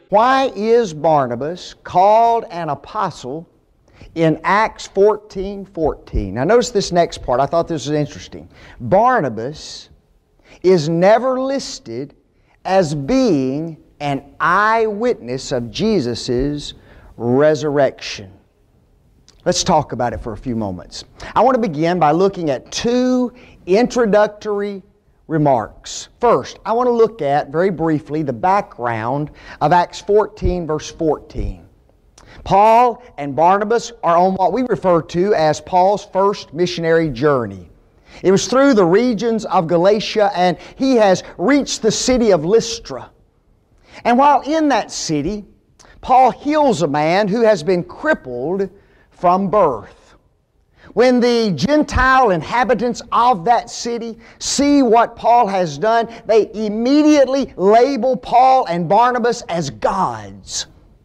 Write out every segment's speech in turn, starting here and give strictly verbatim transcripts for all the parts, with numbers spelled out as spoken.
Why is Barnabas called an apostle in Acts fourteen fourteen? Now notice this next part. I thought this was interesting. Barnabas is never listed as being an eyewitness of Jesus' resurrection. Let's talk about it for a few moments. I want to begin by looking at two introductory remarks. First, I want to look at, very briefly, the background of Acts fourteen, verse fourteen. Paul and Barnabas are on what we refer to as Paul's first missionary journey. It was through the regions of Galatia, and he has reached the city of Lystra. And while in that city, Paul heals a man who has been crippled from birth. When the Gentile inhabitants of that city see what Paul has done, they immediately label Paul and Barnabas as gods.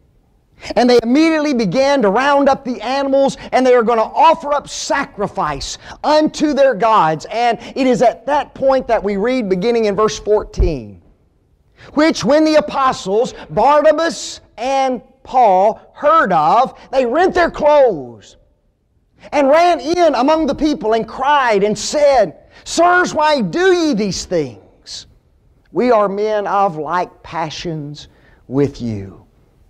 And they immediately began to round up the animals, and they are going to offer up sacrifice unto their gods. And it is at that point that we read, beginning in verse fourteen, which when the apostles Barnabas and Paul heard of, they rent their clothes and ran in among the people and cried and said, Sirs, why do ye these things? We are men of like passions with you.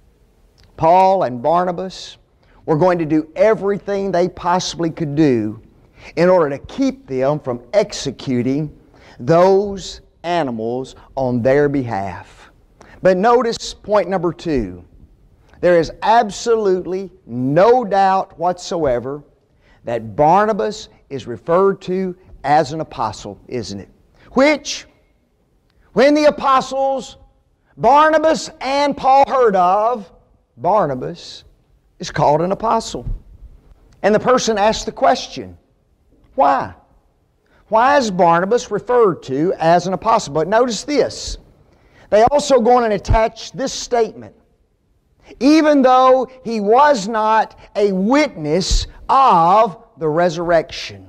Paul and Barnabas were going to do everything they possibly could do in order to keep them from executing those animals on their behalf. But notice point number two. There is absolutely no doubt whatsoever that Barnabas is referred to as an apostle, isn't it? Which, when the apostles Barnabas and Paul heard of, Barnabas is called an apostle. And the person asks the question, why? Why is Barnabas referred to as an apostle? But notice this. They also go on and attach this statement. Even though he was not a witness of the resurrection.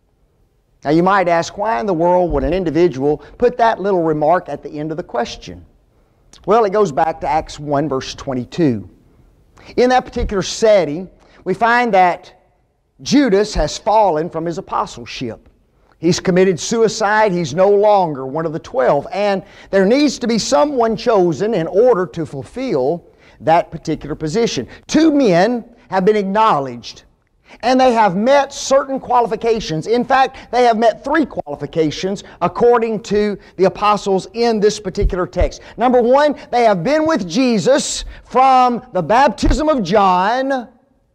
Now you might ask, why in the world would an individual put that little remark at the end of the question? Well, it goes back to Acts one, verse twenty-two. In that particular setting, we find that Judas has fallen from his apostleship. He's committed suicide. He's no longer one of the twelve. And there needs to be someone chosen in order to fulfill that particular position. Two men have been acknowledged, and they have met certain qualifications. In fact, they have met three qualifications according to the apostles in this particular text. Number one, they have been with Jesus from the baptism of John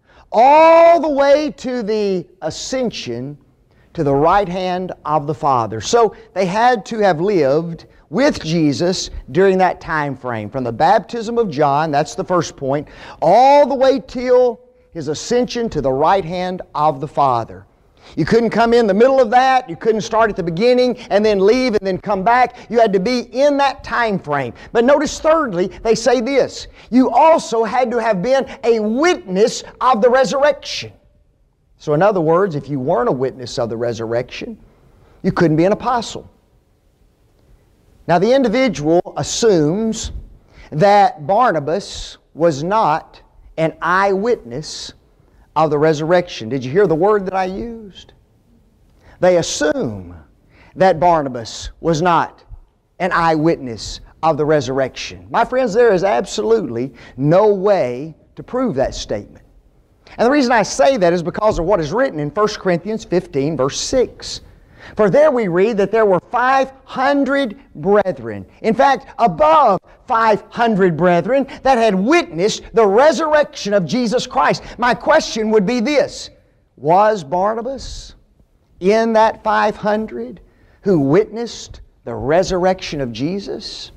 all the way to the ascension to the right hand of the Father. So they had to have lived with Jesus during that time frame, from the baptism of John, that's the first point, all the way till His ascension to the right hand of the Father. You couldn't come in the middle of that. You couldn't start at the beginning and then leave and then come back. You had to be in that time frame. But notice thirdly, they say this. You also had to have been a witness of the resurrection. So in other words, if you weren't a witness of the resurrection, you couldn't be an apostle. Now the individual assumes that Barnabas was not an eyewitness of the resurrection. Did you hear the word that I used? They assume that Barnabas was not an eyewitness of the resurrection. My friends, there is absolutely no way to prove that statement. And the reason I say that is because of what is written in First Corinthians fifteen, verse six. For there we read that there were five hundred brethren, in fact, above five hundred brethren, that had witnessed the resurrection of Jesus Christ. My question would be this: was Barnabas in that five hundred who witnessed the resurrection of Jesus?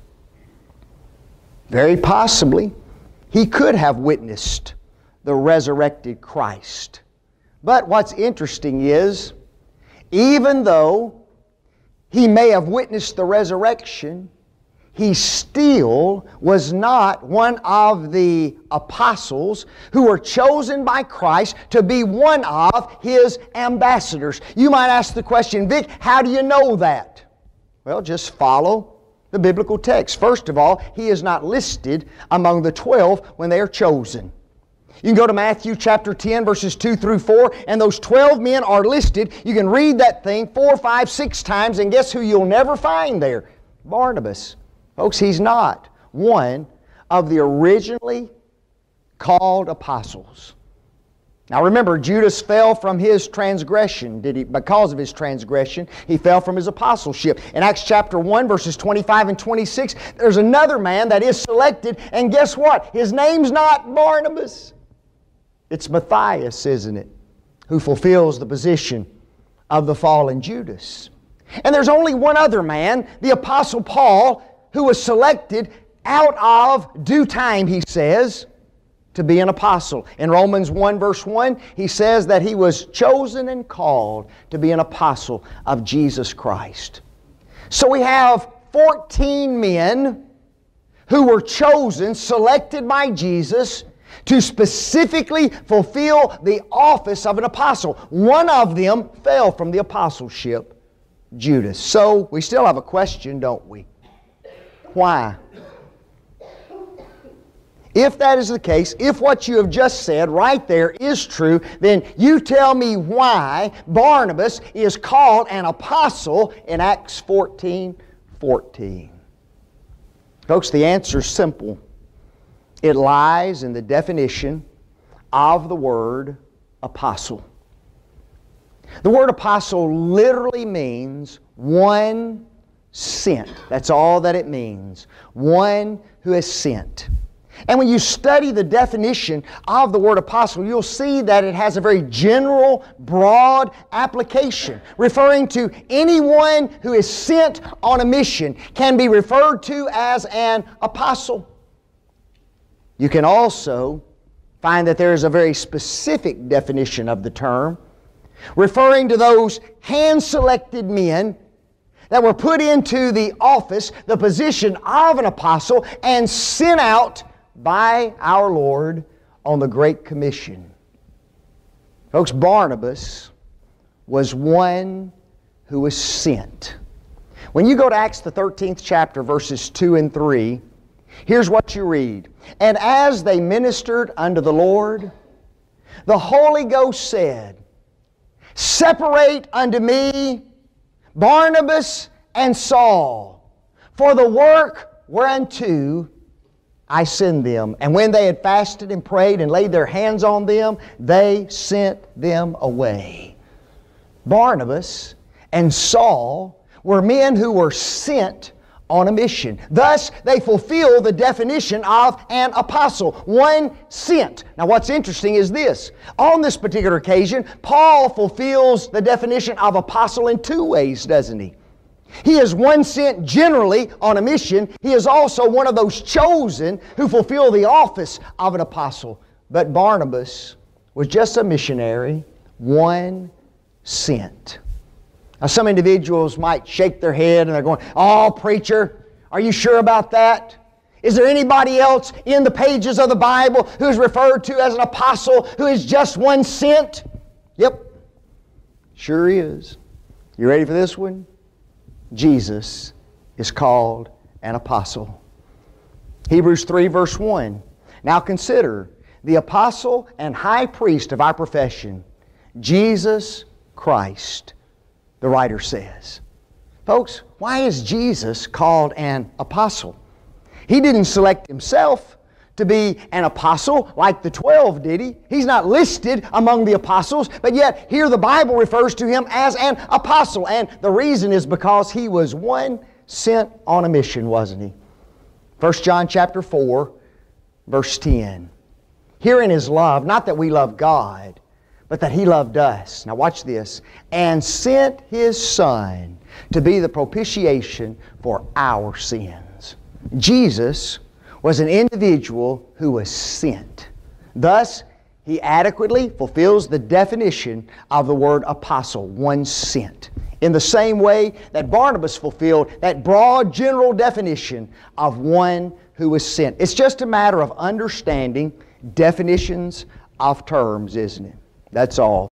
Very possibly, he could have witnessed the resurrected Christ. But what's interesting is, even though he may have witnessed the resurrection, he still was not one of the apostles who were chosen by Christ to be one of His ambassadors. You might ask the question, Vic, how do you know that? Well, just follow the biblical text. First of all, he is not listed among the twelve when they are chosen. You can go to Matthew chapter ten, verses two through four, and those twelve men are listed. You can read that thing four, five, six times, and guess who you'll never find there? Barnabas. Folks, he's not one of the originally called apostles. Now remember, Judas fell from his transgression. Did he? Because of his transgression, he fell from his apostleship. In Acts chapter one, verses twenty-five and twenty-six, there's another man that is selected, and guess what? His name's not Barnabas. It's Matthias, isn't it? Who fulfills the position of the fallen Judas. And there's only one other man, the Apostle Paul, who was selected out of due time, he says, to be an apostle. In Romans one verse one, he says that he was chosen and called to be an apostle of Jesus Christ. So we have fourteen men who were chosen, selected by Jesus to specifically fulfill the office of an apostle. One of them fell from the apostleship, Judas. So we still have a question, don't we? Why? If that is the case, if what you have just said right there is true, then you tell me why Barnabas is called an apostle in Acts fourteen fourteen. Folks, the answer is simple. It lies in the definition of the word apostle. The word apostle literally means one sent. That's all that it means. One who is sent. And when you study the definition of the word apostle, you'll see that it has a very general, broad application. Referring to anyone who is sent on a mission can be referred to as an apostle. You can also find that there is a very specific definition of the term, referring to those hand-selected men that were put into the office, the position of an apostle, and sent out by our Lord on the Great Commission. Folks, Barnabas was one who was sent. When you go to Acts the thirteenth chapter, verses two and three, here's what you read. And as they ministered unto the Lord, the Holy Ghost said, Separate unto me Barnabas and Saul for the work whereunto I send them. And when they had fasted and prayed and laid their hands on them, they sent them away. Barnabas and Saul were men who were sent on a mission. Thus, they fulfill the definition of an apostle. One sent. Now, what's interesting is this. On this particular occasion, Paul fulfills the definition of apostle in two ways, doesn't he? He is one sent generally on a mission. He is also one of those chosen who fulfill the office of an apostle. But Barnabas was just a missionary, one sent. Now, some individuals might shake their head and they're going, "Oh, preacher, are you sure about that? Is there anybody else in the pages of the Bible who is referred to as an apostle who is just one sent?" Yep, sure is. You ready for this one? Jesus is called an apostle. Hebrews three verse one. Now consider the apostle and high priest of our profession, Jesus Christ, the writer says. Folks, why is Jesus called an apostle? He didn't select himself to be an apostle like the twelve, did he? He's not listed among the apostles, but yet here the Bible refers to him as an apostle. And the reason is because he was one sent on a mission, wasn't he? First John chapter four, verse ten. Herein is love, not that we love God, but that He loved us. Now watch this. And sent His Son to be the propitiation for our sins. Jesus was an individual who was sent. Thus, He adequately fulfills the definition of the word apostle, one sent. In the same way that Barnabas fulfilled that broad general definition of one who was sent. It's just a matter of understanding definitions of terms, isn't it? That's all.